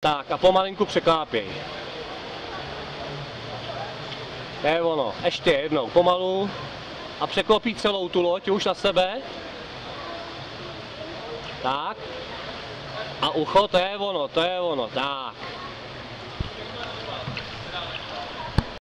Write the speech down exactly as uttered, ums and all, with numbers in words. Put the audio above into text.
Tak a pomalinku překlápěj. To je ono. Ještě jednou pomalu. A překlopí celou tu loď už na sebe. Tak. A ucho, to je ono, to je ono. Tak.